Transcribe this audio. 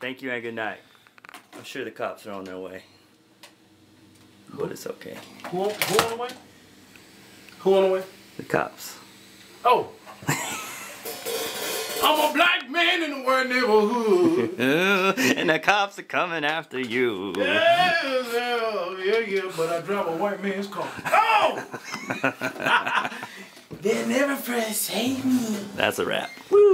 Thank you and good night. I'm sure the cops are on their way. But it's okay. Who on the way? Who on the way? The cops. Oh. I'm a black man in the white neighborhood. And the cops are coming after you. Yeah, but I drive a white man's car. Oh! They'll never forsake me. That's a wrap. Woo!